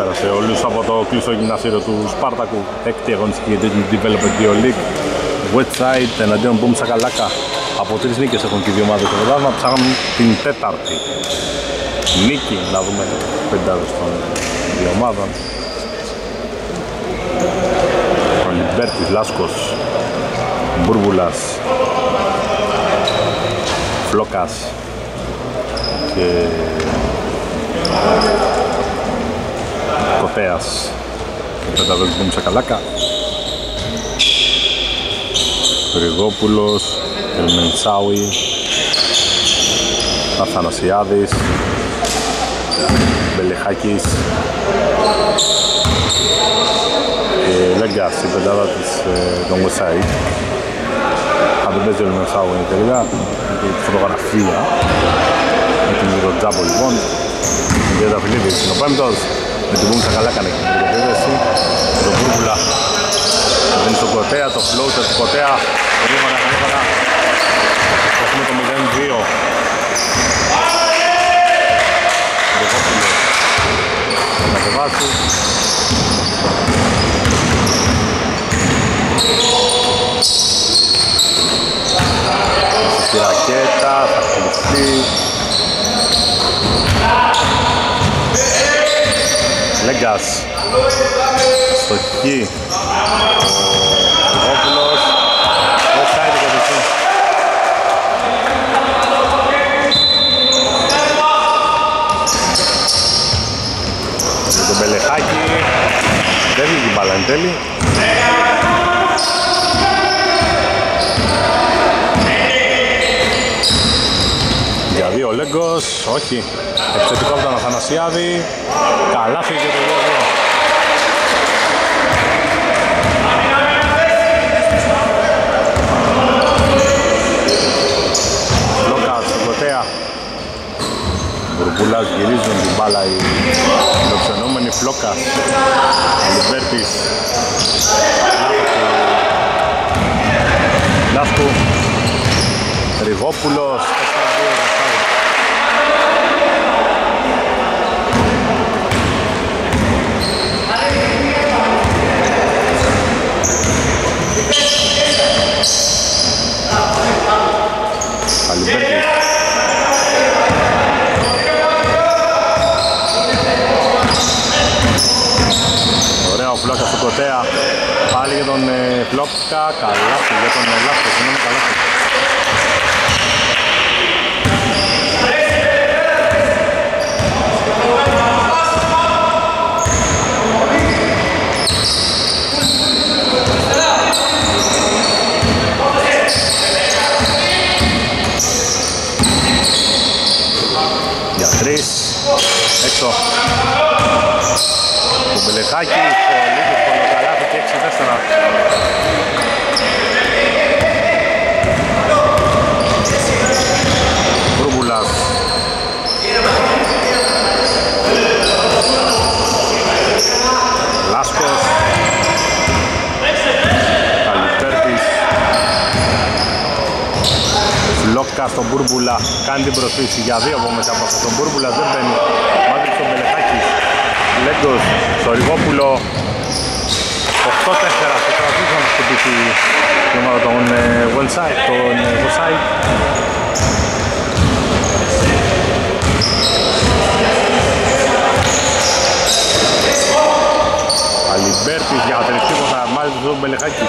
Καλησπέρα σε όλους από το κλειστό γυμναστήριο του Σπάρτακου. Έκτη αγωνιστική για την Development Dio League. Westside εναντίον Boom Σακαλάκα. Από 3 νίκες έχουν και οι δύο ομάδες στο πρωτάθλημα. Ψάχνουν την τέταρτη νίκη. Να δούμε πεντάδες των δύο ομάδων. Ο Λιμπέρτης, Λάσκος, Μπούρβουλας, Φλόκας και Κοτέας και πεντάδες Boom Σακαλάκα. Γρηγόπουλος, Ελμενσάουι, Αθανασιάδης, Μπελεχάκης και Λέγκας, η πεντάδα των Westside. Αν δεν παίζει ο Ελμενσάουι είναι τελικά, η φωτογραφία με την Μυρωτζάμπο λοιπόν. Η Διαταφυλίδης είναι ο πέμπτος, με την Boom Σακαλάκα είναι την επίδεση. Τον Μπούρβουλα δεν στον Κοτέα, το floater του Κοτέα. Γρήγορα. Έχουμε το 0-2. Δεκόπουλος να κατεβάσει. Στη ρακέτα, θα κλειστεί. Λέγκας. Στοχή. Ο Γρηγόπουλος. Offside και δεξί. Με τον Μπελεχάκη. Δεν βγήκε η μπάλα εν τέλει. Για δύο ο Λέγκος. Όχι. Επιθετικό από τον Αθανασιάδη. Καλά φύγει και το 2-2. Μπουρμπούλας γυρίζουν την μπάλα οι φιλοξενούμενοι. Φλόκας, Λιμπέρτης, Λάσκου, Ριγόπουλος, 4-2. Λιμπέρτης. Ωραία ο Φλόκας του Κοτέα. Πάλι για τον Φλόκα. Καλά για τον Λάσκο. Είναι καλά. Για 3. Έξω. Το Μπελεχάκη, ο Λίγος Κολοκαλάθη και 6-4. Μπουρμπουλας. Λάσκος. Καλυπέρτης. Φλόκα στον Μπούρμπουλα. Κάνει την προσφύση για 2 από μέσα από αυτόν. Τον Μπούρμπουλα δεν μπαίνει. Μάζεψε τον Μπελεχάκη. Λέγκος στο Ριγόπουλο. 8-4 στο κρατήσω να χτυπήσει η ομάδα των Westside, τον Westside. Αλιμπέρτης για ατελευτικό θα μάλει τον Μπελεχάκη.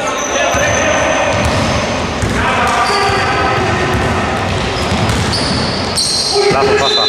Λάθος πάσα.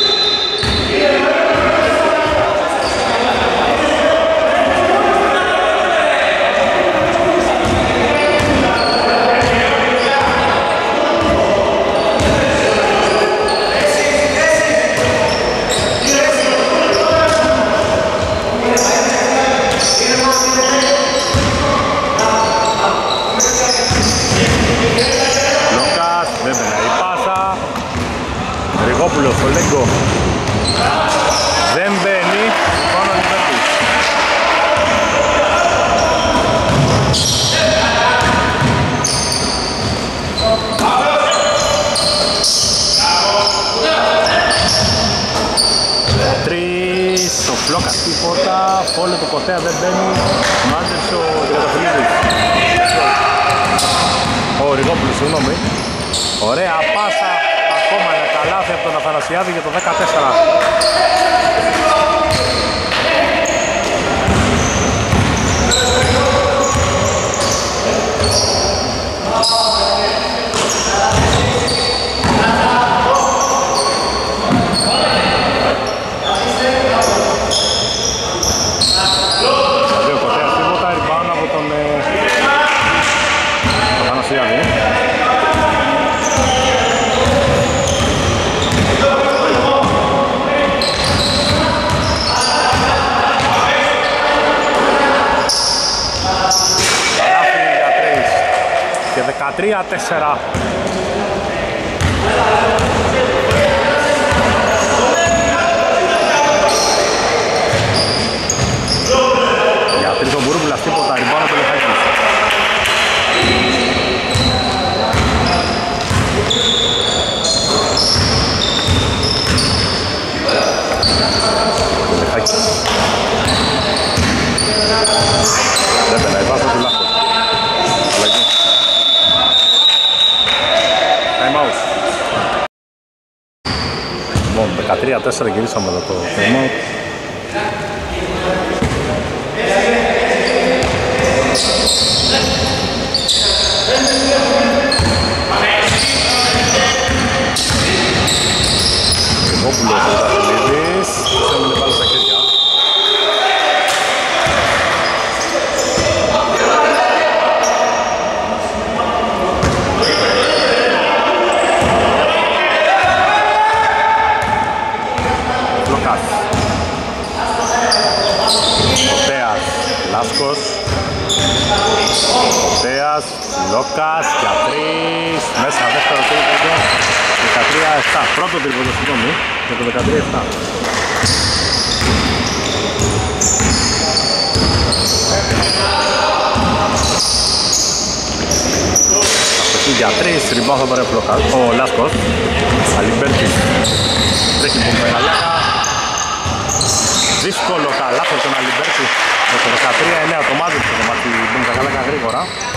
Γρηγόπουλος στο Λέγκο. Δεν μπαίνει. Πάνω Λιμπέρτης. Φλόκας τίποτα, φόλε του Κοτέα δεν μπαίνει, μάζεψε ο Τριανταφυλλίδης. Ο Ριγόπουλος, συγγνώμη. Ωραία πάσα, ακόμα ένα καλάθι από τον Αθανασιάδη για το 14. Δηλαδή ο Κοτέας τίποτα, rebound από τον Αθανασιάδη. Και 13-4. Για τρίτο Μπουρούμπουλας τίποτα, ριμπάνω το Λεχάκης. Λεχάκης. Δεν πέναει, πάσα του λάθος. Αλλαγή. Time out. Λοιπόν, 13-4 γυρίσαμε εδώ το time out. Ριγόπουλος ο Ταφυλίδης, τους έμεινε πάλι στα χέρια. Κοτέας, Λάσκος, Κοτέας, Λόκας, για 3, μέσα, δεύτερο τρίποντο, 13-7, πρώτο τρίποντο, συγγνώμη, για το 13-7. Αυτοκή για 3, ριμπάου θα πάρει ο Λάσκος, Αλιμπέρτης, τρέχει που μεγαλάκα. Δύσκολο καλάθος τον Αλιμπέρτη με το 13-9, το μάζεψε το μάτι τον Κακαλάκα γρήγορα.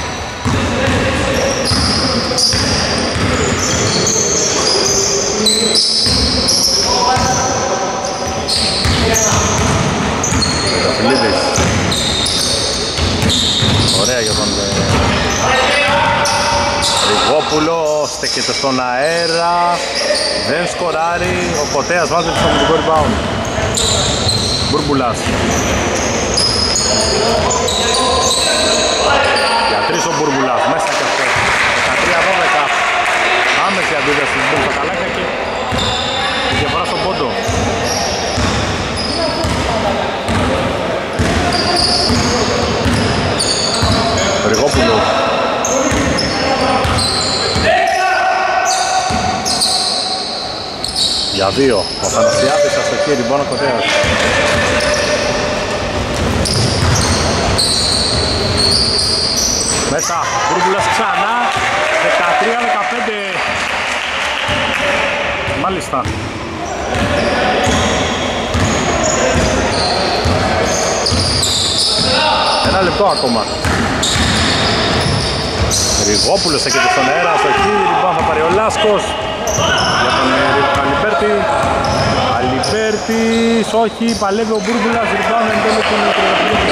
Ταφυλίδης. Ωραία για τον Ριγόπουλο, στέκεται στον αέρα, δεν σκοράρει, ο Κοτέας μάζεψε το αμυντικό rebound. Μπούρμπουλας. Για 3 ο Μπούρμπουλας, μέσα και αυτό. 13-12. Άμεση αντίδραση του Μπούρμπουλα Καλάκα και η διαφορά στον πόντο. Ριγόπουλος. Για 2, ο Θανασιάδης αστοχή, ριμπάνω Κοτέας. Μέσα, Μπούρμπουλας ξανά, 13-15. Μάλιστα. Ένα λεπτό ακόμα. Ριγόπουλος εκεί στον αέρα, αστοχή, ριμπάνω θα πάρει ο Λάσκος. Για τον Αλιμπέρτη. Αλιμπέρτης, όχι, παλεύει ο Μπούρμπουλας, ριμπάνω εν τέλει τον Τριανταφυλλίδη.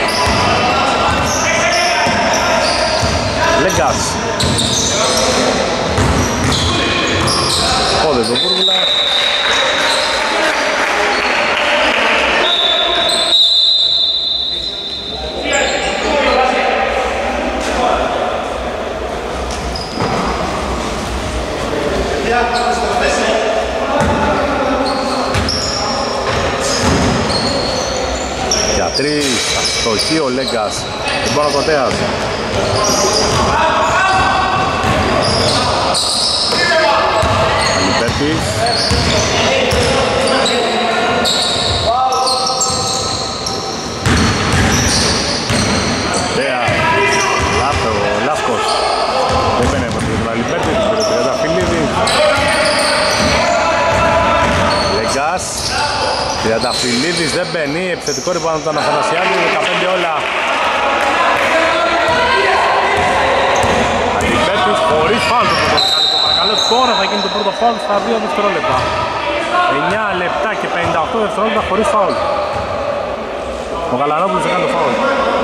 Λέγκας. Πόδε το Μπούρμπουλα. Για 3, αστοχή ο Λέγκας. Λοιπόν ο Κοτέας. Αλιμπέρτης. Λάσκος. Δεν πένε από τον Αλιμπέρτη, τον Τριανταφυλλίδη. Λέγκας. 13-16. Τριανταφυλλίδης δεν μπαίνει, επιθετικό rebound του Αναθανασιάδη, 15 όλα. Αλιμπέρτης χωρίς φάουλ το πρώτο δεκάλεπτο. Παρακαλώ, τώρα θα γίνει το πρώτο φάουλ στα 2 δευτερόλεπτα. 9 λεπτά και 58 δευτερόλεπτα χωρίς φάουλ. Ο Γαλανόπουλος έκανε το φάουλ.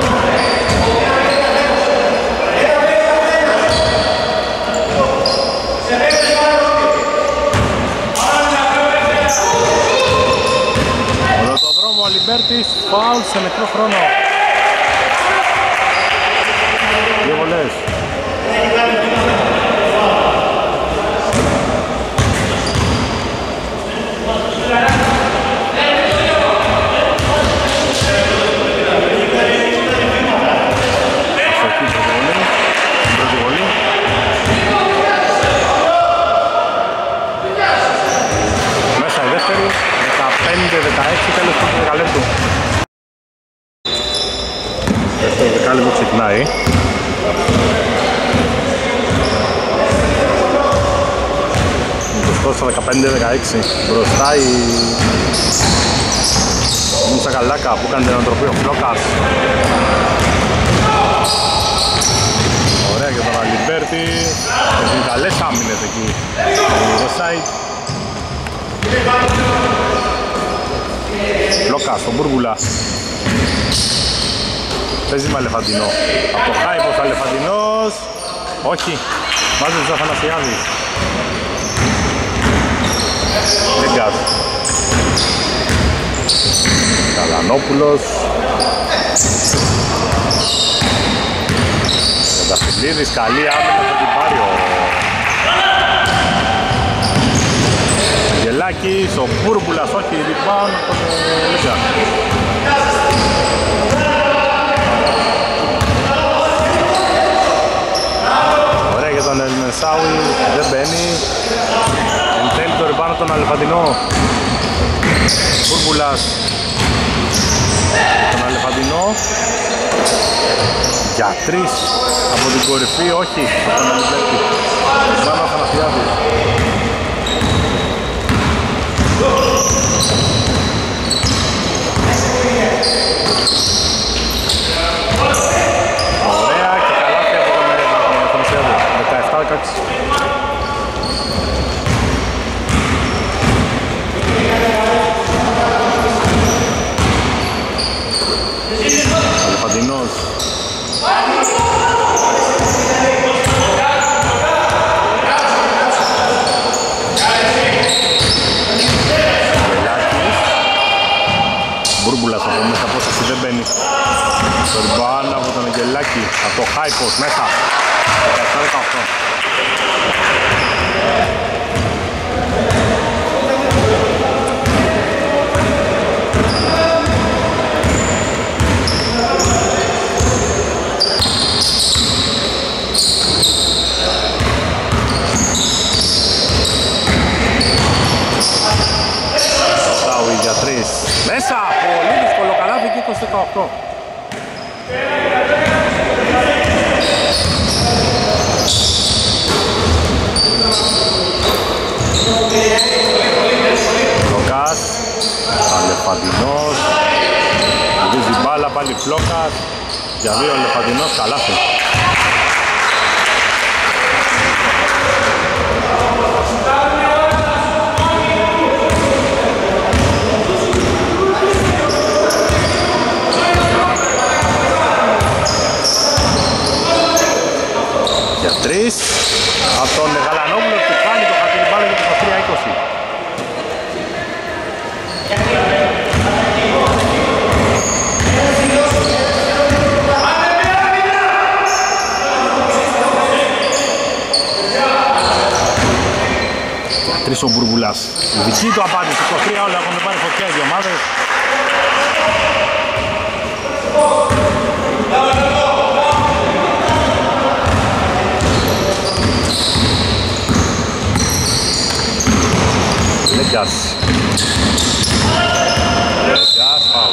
Οδοτοδρόμο Αλιμπέρτης, φάουλ σε μικρό χρόνο. 2 βολές. Μέσα η δεύτερη, 15-16 τέλος του δεκαλέπτου. Δεύτερο δεκάλεπτο ξεκινάει. Το σκόρ 15-16. Μπροστά η Μούσα Καλάκα που κάνει την ανατροπή ο Φλόκας. Ωραία για τον Αλιμπέρτη. Έχουν καλές άμυνες εκεί. Το side. Φλόκας, τον Μπούρμπουλα. Παίζει με Αλεφαντινό. Από το Χάιπος Αλεφαντινός. Όχι. Βάζει τους Αθανασιάδης. Λέγκας. Καλανόπουλος. Ταφυλλίδης, καλή άμυνα θα την πάρει ο Γελάκης, ο Μπούρμπουλας, όχι, rebound από τον Λίγκα. Ωραία για τον Ελμενσάουι, δεν μπαίνει. Εν τέλει το rebound τον Αλεφαντινό. Μπούρμπουλας, τον Αλεφαντινό. Για 3 από την κορυφή, όχι από τον Αλιμπέρτη. Πάνω Αθανασιάδη. Ωραία και καλάθι από τον Αθανασιάδη. 17-16. Αλεφαντινός. Μπούρμπουλας από μέσα απόσταση δεν μπαίνει. Το rebound από τον Αγγελάκη, από το high post μέσα. 17-18. Σάουι για 3. Μέσα! Πολύ δύσκολο καλάθι και 20-18. Φλόκας, Αλεφαντινός, βίζει μπάλα πάλι Φλόκας, για 2 Αλεφαντινός, καλάθι. Για 3 από τον Γαλανόπουλο που κάνει το χατήρι μπάλα για το 3-20. Τρεις ο Μπουρμπουλάς. Η δική του απάντηση, 23 όλα έχουν πάρει φωτιά οι δύο ομάδες. Λέγκας. Λέγκας, φάουλ.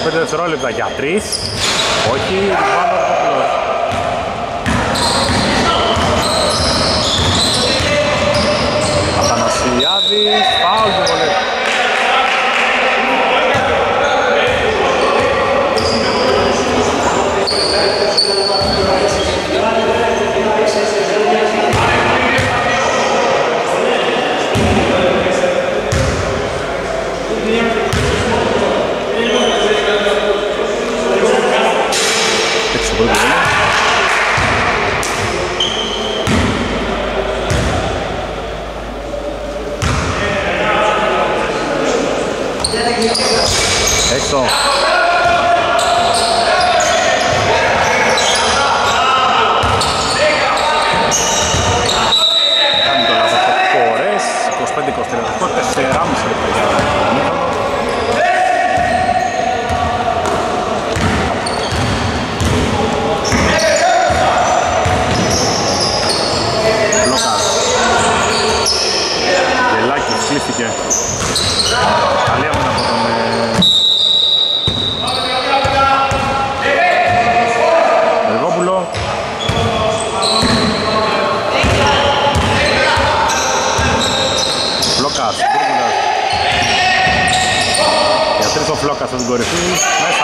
5 δευτερόλεπτα για 3. Όχι, πάνω ο Κόπουλος. Αθανασιάδης, φάουλ του βολέ. Έξω. Κάνει το λάθος το Κορές. 25-23, 4,5 λεπτά. Λόκας. Γελάκης κλείθηκε. Καλή άμυνα από τον Εργόπουλο. Φλόκας, Μπούρκουλας. Για τρεις ο Φλόκας από την κορυφή, μέσα.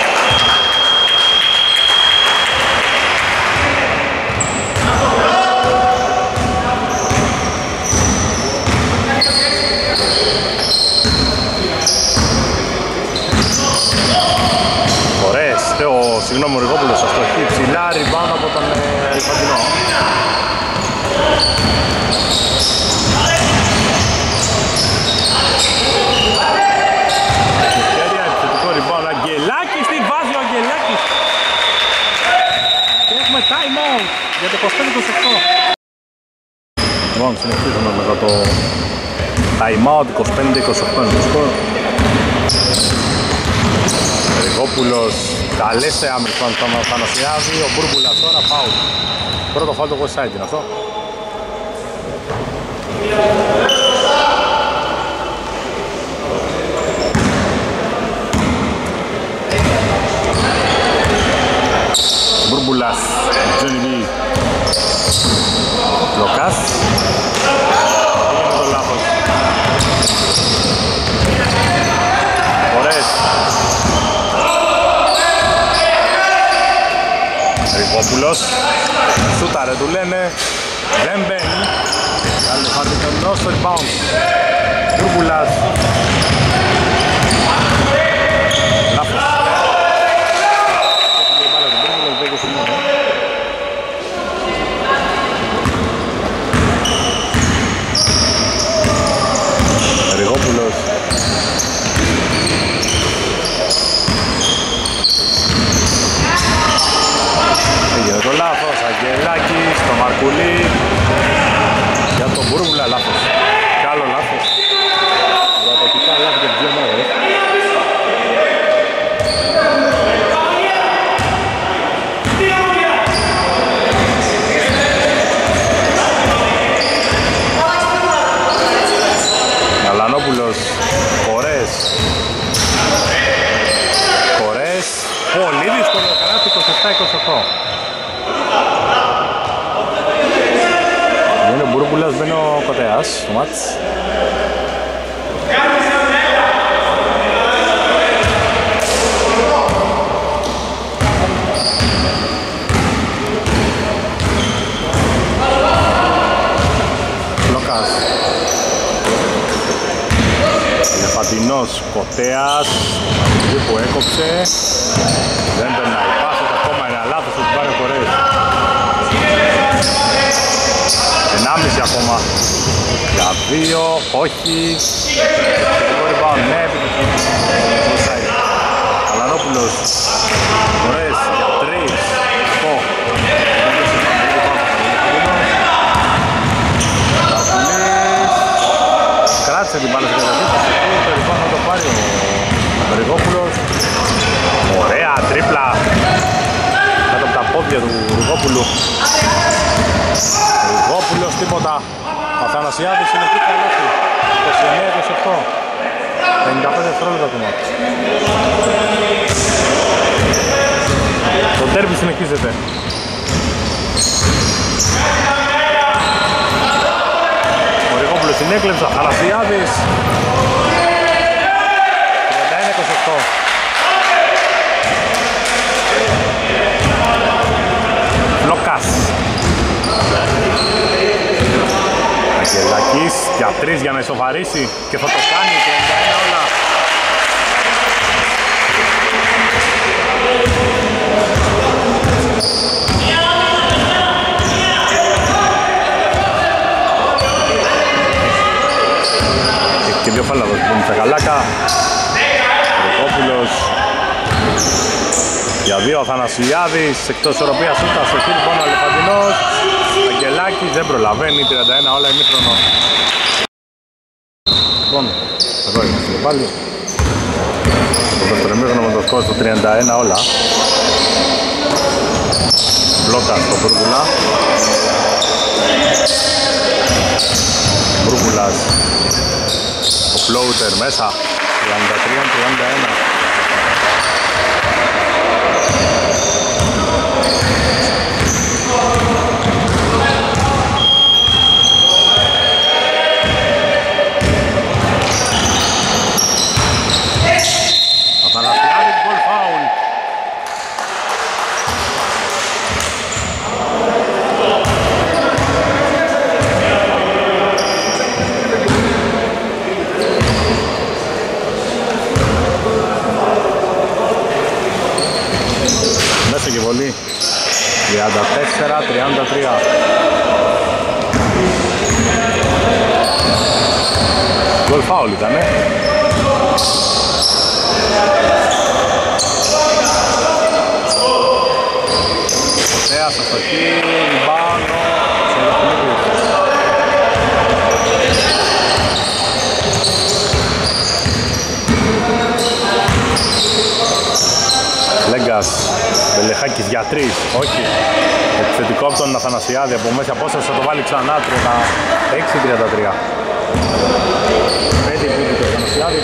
Συγγνώμη, ο Ριγόπουλος αστοχή ψηλά, rebound από τον Αλφαντινό. Ευκαιρία, επιθετικό rebound, Αγγελάκης, τι βάζει ο Αγγελάκης. Και έχουμε time out για το 25-28. Λοιπόν, συνεχίζουμε μετά το time out, 25-28 το σκορ. Ριγόπουλος, καλές άμυνες πάνω στον Αθανασιάδη, ο Μπούρμπουλας τώρα φάουλ. Πρώτο φάουλ το West Side είναι αυτό. Μπούρμπουλας, Τζονιβί, Λοκάς. Έγινε το λάθος. Ωραίες. Ριγόπουλος, σούταρε του λένε, δεν μπαίνει. Αλφαντινός στο rebound. Μπούρμπουλας. Λάθος. Ριγόπουλος. Έγινε το λάθος, Αγγελάκης, το Μαρκουλί. Για τον Μπούρμπουλα λάθος. Κι άλλο λάθος. Διαδοτικά λάθος και τις δύο μέρες. Γαλανόπουλος, Κορές. Κορές, πολύ δύσκολο καράτη, 27-28. Είναι ο Μπούρμπουλας, μπαίνει ο Κοτέας στο μάτς. Λοκάς. Ελεφαντινός, Κοτέας, εκεί που έκοψε. Δεν περνάει πάσος, ακόμα ένα λάθος που πάρει ο Κορές. 1,5 ακόμα. Για 2, όχι. Επιθετικό rebound, ναι, επιθετικό. Αλανόπουλος, Κορές, για 3, 8. Κράτησε την μπάλα στην καταδίκαση. Το rebound θα το πάρει ο Ριγόπουλος. Ωραία, τρίπλα. Κάτω από τα πόδια του Ριγόπουλου. Ριγόπουλος τίποτα. Αθανασιάδης συνεχίζει καλάθι. 29-28. 55 δευτερόλεπτα ακόμα. Το ντέρμπι συνεχίζεται. Ο Ριγόπουλος την έκλεψε, Αθανασιάδης. 31-28. Λόκας. Αγγελάκης για 3 για να ισοφαρίσει και θα το κάνει, 31 όλα. Και δύο φάλα εδώ στην Τσακαλάκα. Ροκόπουλος για 2 Αθανασιάδης, εκτός ισορροπίας σούτα στο χείλ πόνο Αλεφαντινός. Αγγελάκης δεν προλαβαίνει, 31 όλα ημίχρονο. Λοιπόν, εδώ είμαστε και πάλι. Το δεύτερο ημίχρονο με το σκορ στο 31 όλα. Μπλόκα στο Μπούρκουλα. Μπούρκουλας. Ο floater μέσα, 33-31. Αθανασιάδης, γκολ φάουλ. Μέσα και βολή 34-33. Γκολ φάουλ ήτανε. Κωτέας, αστοχή, ριμπάουντ, Λέγκας, Μπελεχάκης για 3, όχι. Επιθετικό από τον Αθανασιάδη από μέσα απόσταση, θα το βάλει ξανά 36-33. 5 πίπη του Αθανασιάδη.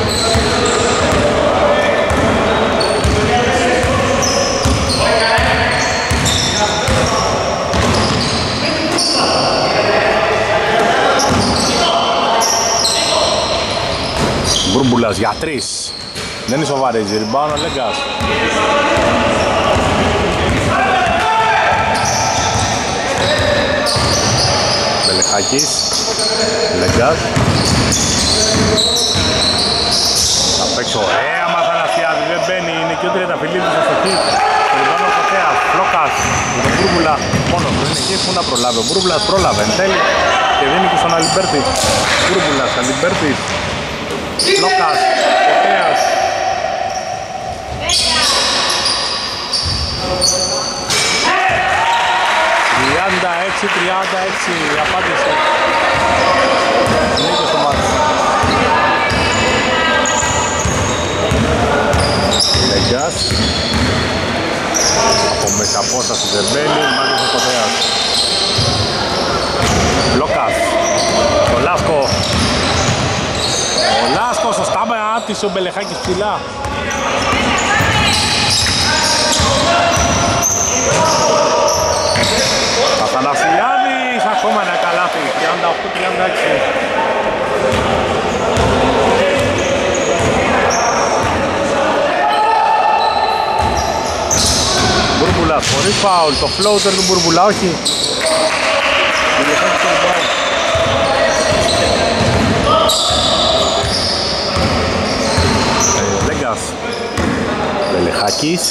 Μπούρμπουλας για 3. Δεν ισοβαρίζει, ριμπάουντ ο Λέγκας. Μπελεχάκης, Λέγκας. Θα παίξει ωραία Αθανασιάδη, δεν μπαίνει, είναι και ο Τριανταφυλλίδης στο χείλ. Ριμπάουντ ο Κωτέας, Φλόκας, με τον Μπούρμπουλα μόνος του, είναι εκεί που να προλάβει. Ο Μπούρμπουλας πρόλαβε εν τέλει και δίνει και στον Αλιμπέρτη. Μπούρμπουλας, Αλιμπέρτης, Φλόκας, Κωτέας. 36-36 η απάντηση. Νίκη στο μάτι. Λέγκας. Από μέσα απόσταση δεν μπαίνει, μάλιστα ο Κωτέας. Λόκας. Το Λάσκο. Ο Λάσκο σωστά με άτισε ο Μπελεχάκης ψηλά. Αθανασιάδης, ακόμα ένα καλάθι, 38-36. Μπούρμπουλας χωρίς φάουλ, το floater του Μπούρμπουλα, όχι. Λέγκας, Μπελεχάκης.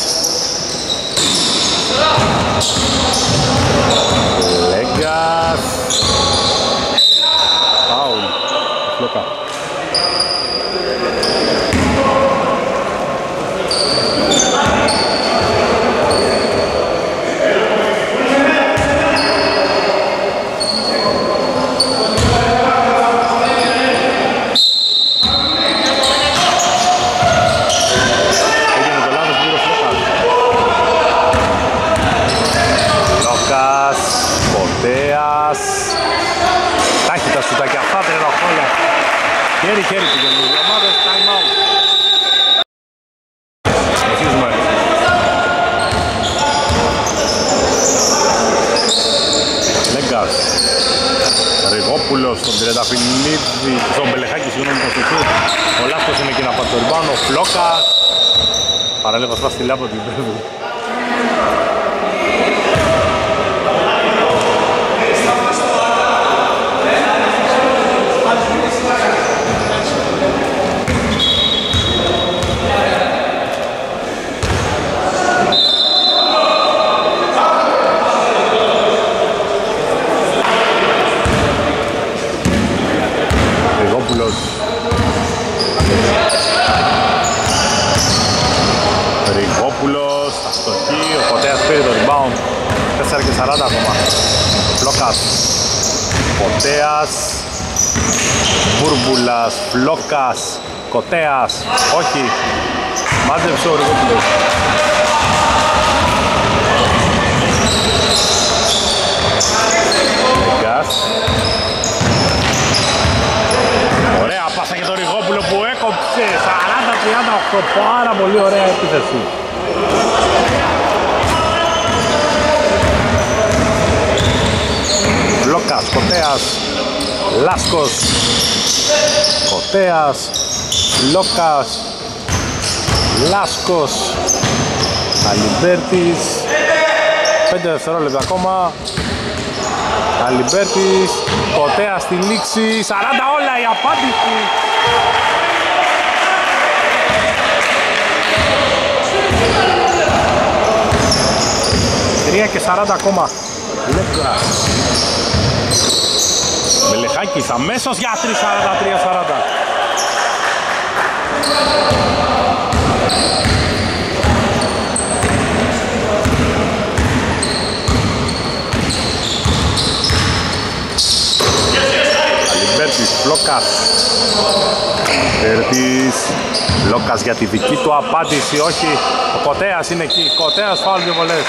Λέγκας. Φάουλ. Φλόκα. Τάχει τα σουτάκια αυτά, 38 όλα. Χέρι-χέρι πηγαίνουν οι ομάδες. Ριγόπουλος στον Τρενταφυλλίδη, στον Μπελεχάκη, συγγνώμη το στοιχείο. Ο Λάσκος είναι εκεί να πάρει το rebound, ο Φλόκας. Παραλίγο στα στυλιά από την πέμπτη. Ριγόπουλος, αστοχή, ο Κοτέας πήρε το rebound, 4 και 40 ακόμα. Φλόκας, Κοτέας, Μπούρμπουλας, Φλόκας, Κοτέας, όχι, μάζεψε ο Ριγόπουλος. Λέγκας. Ωραία πάσα για τον Ριγόπουλο που έκοψε 40-38, πάρα πολύ ωραία επίθεση. Φλόκας, Κοτέας, Λάσκος, Κοτέας, Φλόκας, Λάσκος, Αλιμπέρτης, 5 δευτερόλεπτα ακόμα. Αλιμπέρτης, Κοτέας στη λήξη, 40 όλα η απάντηση. 3 και 40 ακόμα. Λέγκας. Μπελεχάκης αμέσως για 3-43-40. Αλιμπέρτης, Φλόκας. Αλιμπέρτης, Φλόκας για τη δική του απάντηση, όχι. Ο Κοτέας είναι εκεί. Κοτέας φάουλ 2 βολές.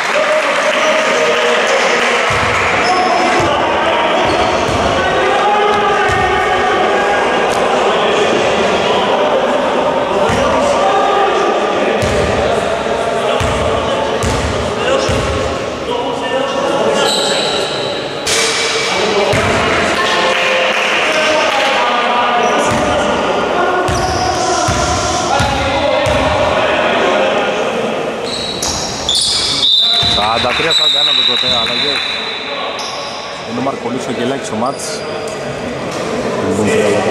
Τα 3-41 το Κοτέα, αλλαγές. Είναι ο Μαρκολής, ο Γελάκης ο μάτς. Λοιπόν, 3 λεπτά.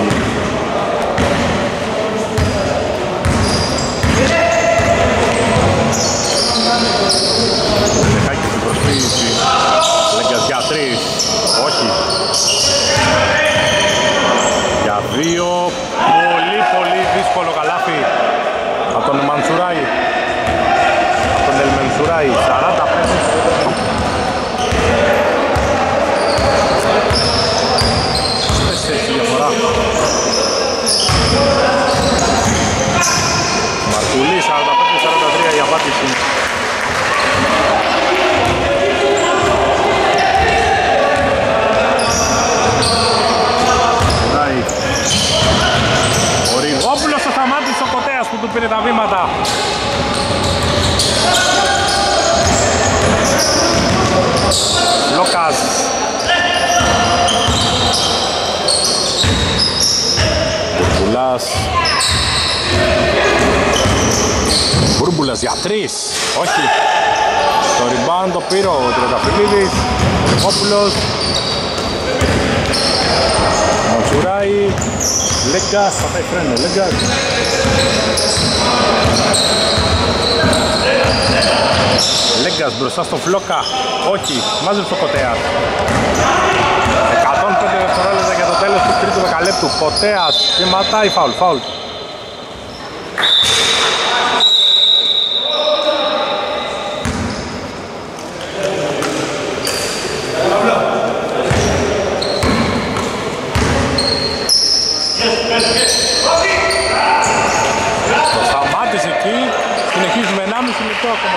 Λεχάκης στην προσποίηση. Λέγκας για 3. Όχι. Για 2. Πολύ πολύ δύσκολο καλάθι από τον Μαντσουράη. Από τον Ελμεντσουράη. 45. Μαρκουλή 45-43 η απάντηση. Ο Ριγόπουλος το σταμάτησε ο Κοτέας που του πήρε τα βήματα. Λόκας. Μπούρμπουλας. Μπούρμπουλας για 3. Όχι. Το rebound το πήρε ο Τρενταφυλλίδης. Ριγόπουλος. Μαντσουράη. Λέγκας. Θα πάει φρένο. Λέγκας. Λέγκας μπροστά στο Φλόκα. Όχι. Μάζεψε το Κοτέας. 105 δευτερόλεπτα για το τέλος του τρίτου δεκαλέπτου. Κοτέας. Βηματάει φάουλ. Φάουλ. Το σταμάτησε εκεί. Συνεχίζουμε 1,5 λεπτό ακόμα.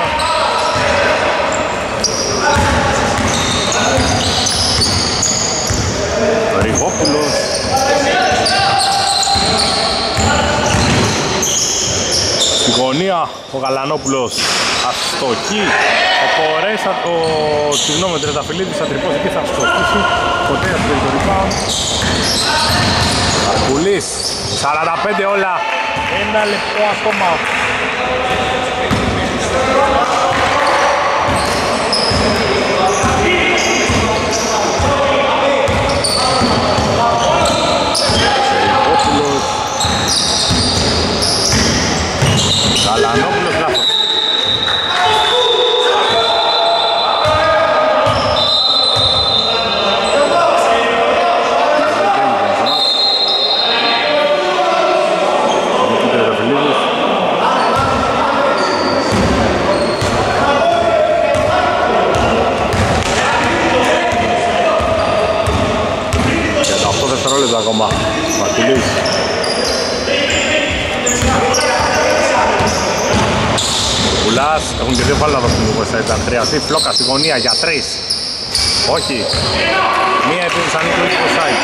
Ριγόπουλος. Στη γωνία ο Γαλανόπουλος. Αστοχή. Ο Κορές, συγγνώμη, ο Τρενταφυλλίδης θα τρυπώσει και θα αστοχίσει. ποτέ αυτό το rebound. Αρκουλής, 45 όλα, 1 λεπτό ακόμα. Σερικόπουλος, Καλανόπουλος, λάθος. Δευτερόλεπτα ακόμα. Μαρτιλής. Κουλάς. Έχουν και δύο φάλα εδώ στην Westside. Ήταν χρειαστεί φλόκα στη γωνία για 3. Όχι. Μία επίθεση ανήκει όχι Westside.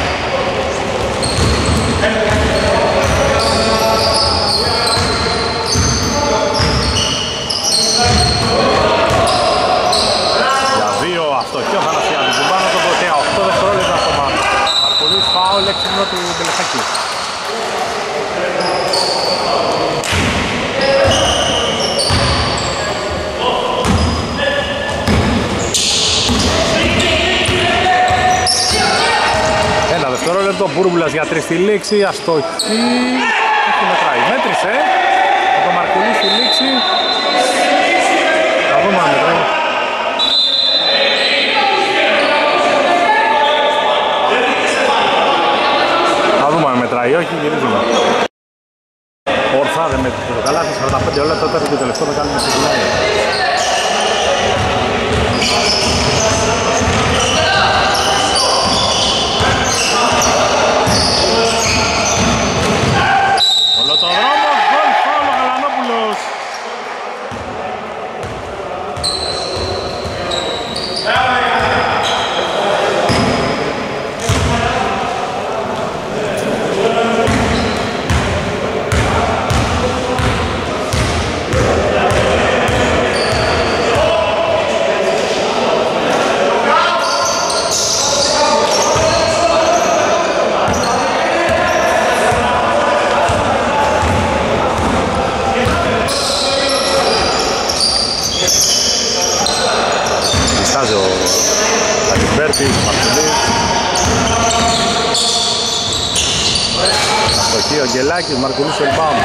Για 2 αυτοκιό Θανασιάδη. Κουμπάνω το ποτέ. 8 δευτερόλεπτα ακόμα. Πολύ φάουλ, έξυπνο του Μπελεχάκη. Ένα δευτερόλεπτο, Μπούρμπουλας για 3 στη λήξη, αστοχή, όχι μετράει, μέτρησε, με το Μαρκουλή στη λήξη, θα δούμε αν μετράει. Μετράει, όχι, γυρίζουμε. Ορθά δεν μέτρησε το καλάθι, 45 όλα, τότε και το τελευταίο με κάνει σε κοινωνία. Όλο το δρόμο, γκολ, φάουλ ο Γαλανόπουλος. Αστοχή ο Γκελάκης, Μαρκουλής στο rebound.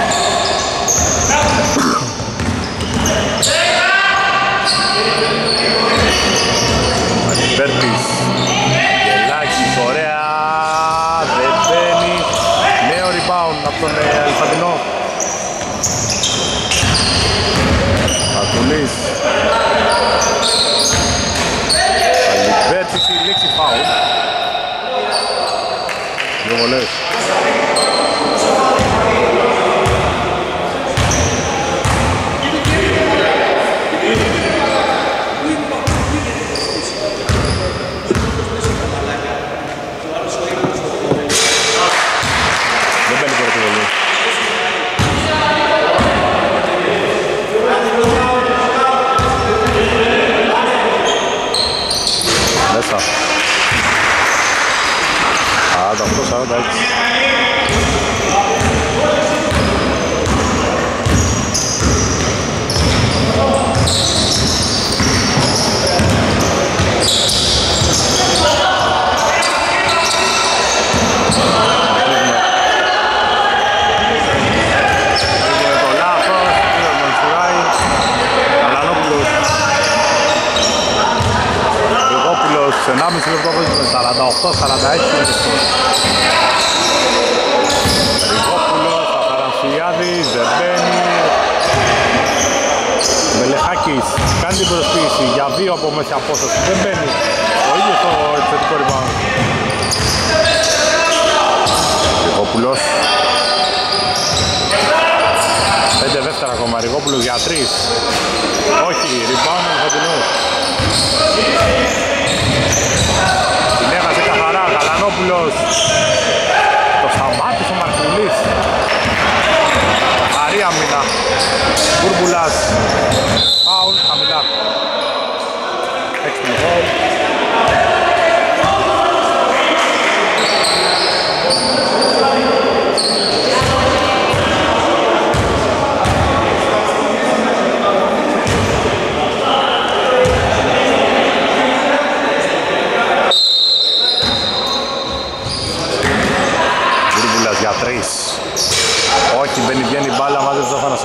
Αντιπέρτης, Γκελάκης, ωραία, δεν μπαίνει. Νέο rebound από τον Αλφαντινό. Μαρκουλής. Αντιπέρτης, η λήξη φάουλ. Δύο βολές. Δεν μπαίνει πρώτη βολή. Μέσα. 48-46. Σε 1,5 λεπτό με 48-46 Ριγόπουλος, Αθανασιάδης, δεν μπαίνει. Μελεχάκης κάνει την προσποίηση για 2 από μέση απόσταση, δεν μπαίνει. Ο ίδιος το επιθετικό rebound. Ριγόπουλος 5 δεύτερα ακόμα, Ριγόπουλος για 3. Όχι, rebound ο Φωτεινός. Την έβαζε καθαρά, Γαλανόπουλος. Το σταμάτησε ο Μαρκουλής. Καθαρή άμυνα. Μπούρμπουλας. Φάουλ, χαμηλά. Έξυπνο φάουλ.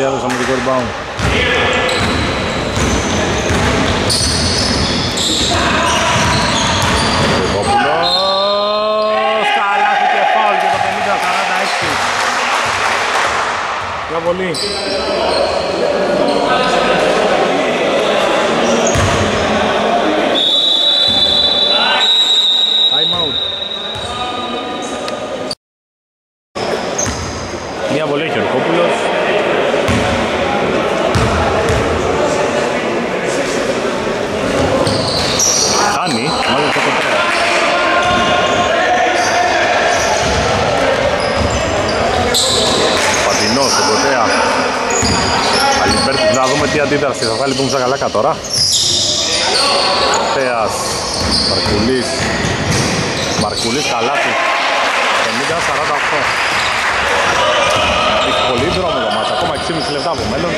Αθανασιάδης αμυντικό rebound. Ριγόπουλος, καλάθι και φάουλ για το 50-46. Πιο πολύ. Time out. Μια βολή έχει ο Ριγόπουλος. Χάνει, μάλλον το κοντρέα. Πατινός στο κοντρέα. Αλιμπέρτης, να δούμε τι αντίδραση θα βγάλει που μου Ζαγαλάκα τώρα. Θέας, Μαρκουλής καλάθι. 50-48. Έχει πολύ δρόμο το μάτς, ακόμα 6,5 λεπτά από μέλλον.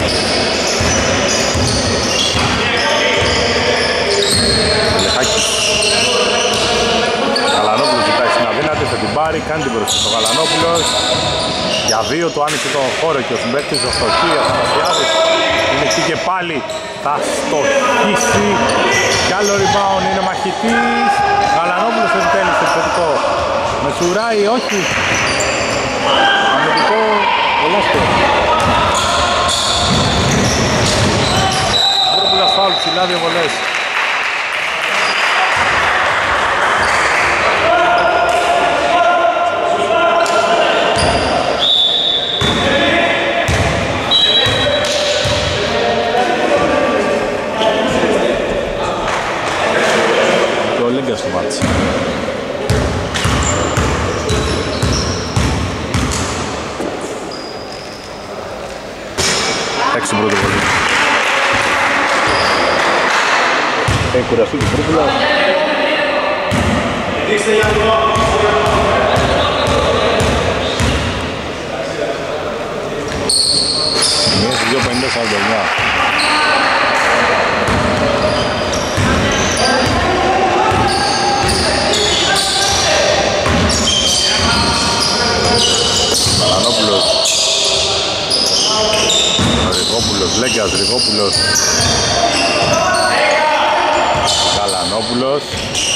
Λεχάκης. Γαλανόπουλος ζητάει στην αδύνατη, θα την πάρει, κάνει την προσοχή στο Γαλανόπουλος. Για δύο του άνοιξε τον χώρο και ο συμπαίκτης ο Στοχή, ο Αθανασιάδης. Είναι εκεί και πάλι, θα στοχίσει. Κι άλλο rebound, είναι μαχητής. Γαλανόπουλος επιτέλεσε επιθετικό. Μεσουράει, όχι. Αμυντικό, Βελάσκο. Βούρμπουλας φάουλ, ψηλά δύο βολές. Και ο Λέγκας στο μάτσι. Έξι πρώτο βολή. Έχει κουραστεί την Βούρμπουλα. Μία στις 2.50-49. Μαλανόπουλος. Λέγκας, Ριγόπουλος. Γαλανόπουλος.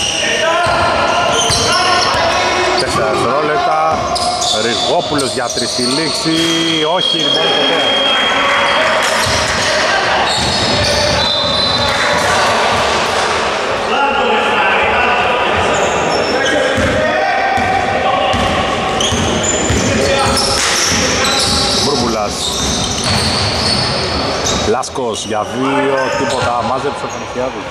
4 δευτερόλεπτα. Ριγόπουλος για τρίτη λήξη. Όχι, λοιπόν, ποτέ. Μπούρμπουλας. Λάσκος για δύο, τίποτα, μάζεψε ο Αθανασιάδης.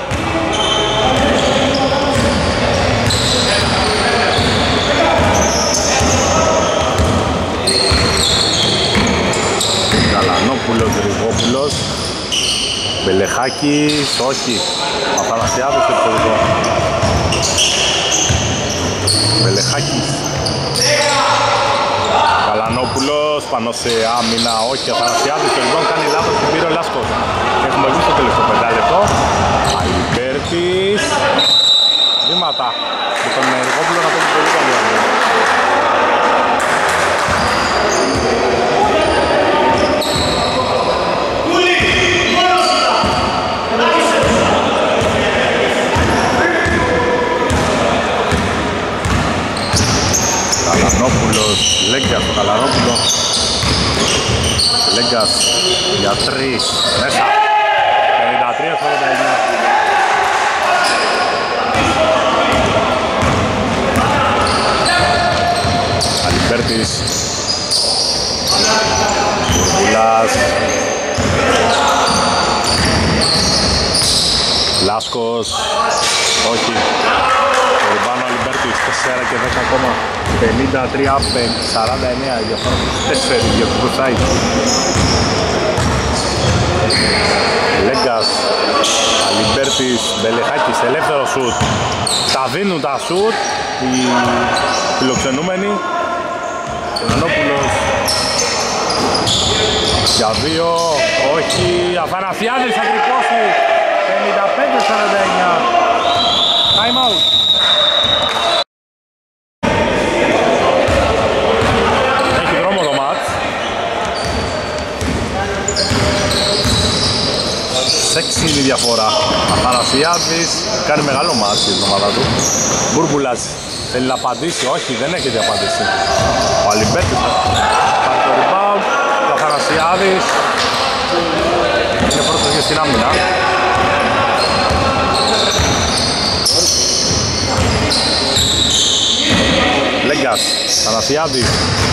Γαλανόπουλος, Ριγόπουλος. Μπελεχάκης, όχι. Αθανασιάδης επιθετικό. Μπελεχάκης. Γαλανόπουλος, πάνω σε άμυνα, όχι. Αθανασιάδης, το λοιπόν κάνει λάθος και πήρε ο Λάσκος. Έχουμε βγει στο τελευταίο 5 λεπτό. Αλιμπέρτης. Βήματα. Με τον Ριγόπουλο να παίζει πολύ καλή άμυνα. Γαλανόπουλος, Λέγκας το Γαλανόπουλο. Λέγκας για 3, μέσα. 53-49. Αλιμπέρτης. Βούρμπουλας. Λάσκος. Όχι. Το ριμπάνο Αλιμπέρτης, 4 και 10 ακόμα. 53-49 η διαφορά τους 4 για το site. Λέγκας, Αλιμπέρτης, Μπελεχάκης, ελεύθερο σουτ. Τα δίνουν τα σουτ οι φιλοξενούμενοι. Γαλανόπουλος για δύο, όχι. Αθανασιάδης θα τρυπώσει. 55-49. Time out. Αθανασιάδης κάνει μεγάλο μάτι η εβδομάδα του. Μπούρμπουλας θέλει να απαντήσει, όχι, δεν έχετε απάντηση. Ο Αλιμπέρτης πάρει το rebound. Ο Αθανασιάδης είναι πρώτος και στην άμυνα. Λέγκας, Αθανασιάδης.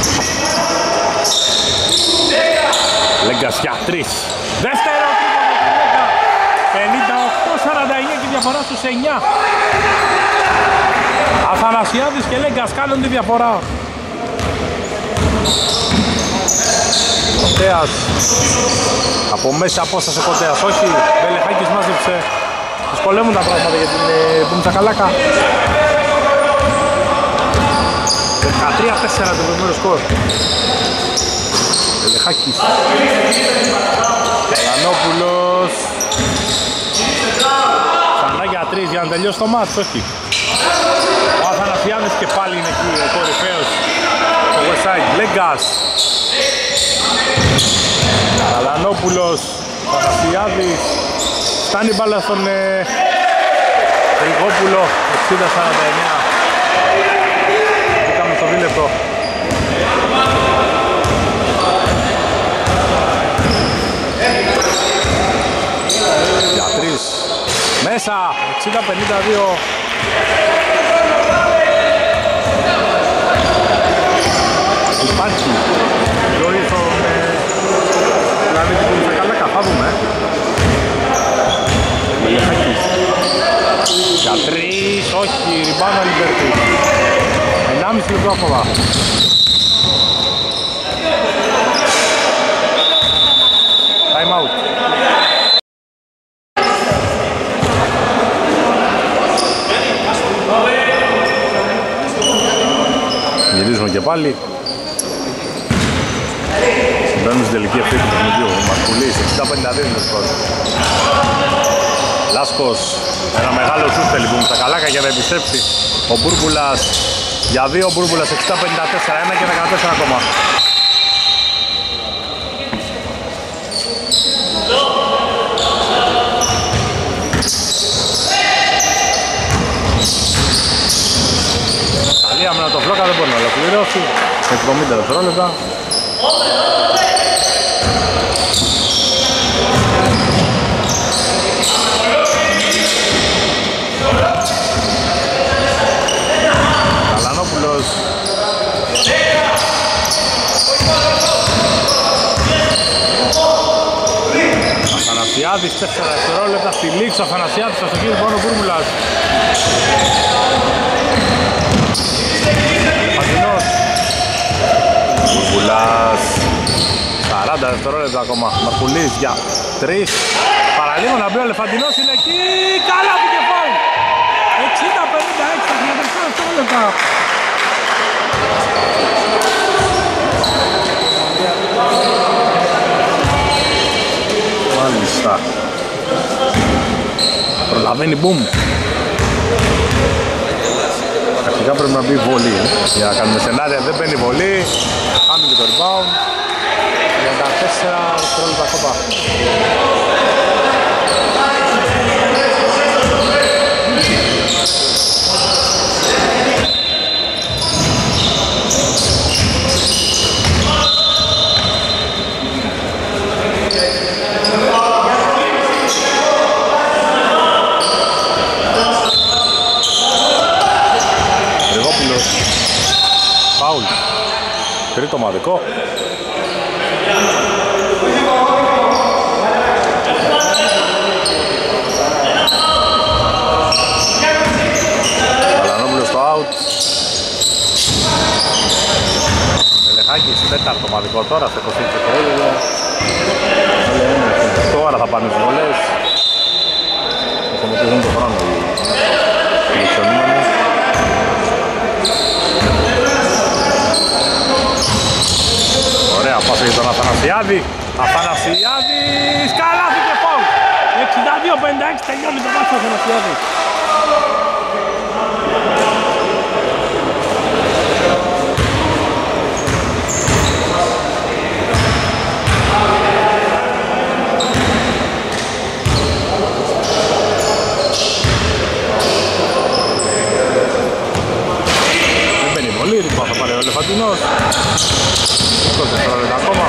Λέγκας για 3. Δεύτερο τρίποντο του Λέγκα. 58-49 και διαφορά στους 9. Αθανασιάδης και Λέγκας κάνουν τη διαφορά. Κοντέας. Από μέσα απόσταση Κοντέας, όχι. Μπελεχάκης μάζεψε. Δυσκολεύουν τα πράγματα για την Μπουμτσακαλάκα. 13-4 το προηγούμενο σκορ. Μπελεχάκης. Καλανόπουλος. Ξανά για 3 για να τελειώσει το μάτς, όχι. Ο Αθανασιάδης και πάλι είναι εκεί ο κορυφαίος. Το Westside. Λέγκας. Καλανόπουλος. Αθανασιάδης. Φτάνει μπάλα στον Γρηγόπουλο. 60-49. Μπήκαμε στο δίλεπτο. Για 3. Μέσα. 60-52. Υπάρχει ζωή στον πλανήτη που είναι καλά, θα δούμε. Μελεχάκης. Για 3, όχι, ριμπάνα Λιμπέρτη. 1,5 λεπτό ακόμα. Time out. Γυρίζουμε και πάλι. Συμβαίνουμε στην τελική ευθύνη του παιχνιδιού. Μαρκουλής, 60-52 είναι το σκορ. Λάσκος, ένα μεγάλο σούτ θέλει που στα καλάκα για να επιστρέψει. Ο Μπούρμπουλας, για 2 ο Μπούρμπουλας, 60-54, 1 και 14 ακόμα. Καλή άμυνα το Φλόκα, δεν μπορεί να ολοκληρώσει. 70 δευτερόλεπτα. Καλανόπουλος. Αθανασιάδης, 4 δευτερόλεπτα στη λήξη. Αθανασιάδης, στο χέρι πάνω ο Μπούρμπουλας. Παντινός. Μπούρμπουλας. 40 δευτερόλεπτα ακόμα. Μαρκουλής για 3. Παραλίγο να μπει ο Λεφαντινός, είναι εκεί. Καλά πήγε φάουλ. 60-56 στα 37 δευτερόλεπτα. Μάλιστα. Προλαβαίνει Μπουμ. Αρχικά πρέπει να μπει βολή για να κάνουμε σενάρια, δεν μπαίνει βολή. Πάμε και το rebound. 34 δευτερόλεπτα ακόμα. Φάουλ. Τρίτο ομαδικό. Καλανόπουλος στο out. Μελεχάκης, τέταρτο ομαδικό τώρα, σε 20 δευτερόλεπτα. Τώρα θα πάνε στις βολές. Χρησιμοποιούν το χρόνο οι ηλεκτρονούμενοι. Ωραία, πάσα για τον Αθανασιάδη. Αθανασιάδης, καλάθι και φάουλ. 62-56, τελειώνει το μάτσο Αθανασιάδης. κοντινός. 20 δευτερόλεπτα ακόμα.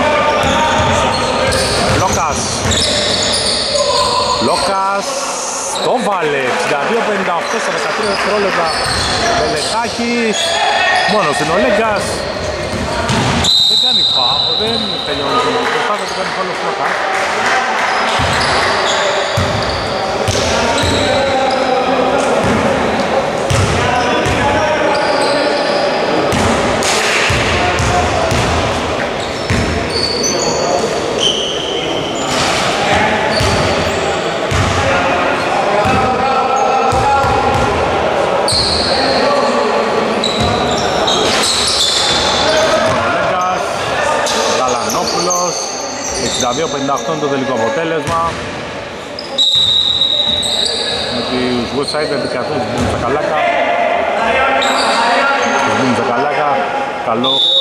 Λόκας το βάλε, 62-58 στα 13 δευτερόλεπτα. Βελετάκης, μόνος είναι ο Λέγκας. Δεν κάνει φάουλ, δεν τελειώνει το φάουλ, δεν κάνει φάουλ ο Λόκας. Γαλανόπουλος, 62-58 είναι το τελικό αποτέλεσμα. Με τις Westside επικρατούν τους Μπουμ Τσακαλάκα. Καλό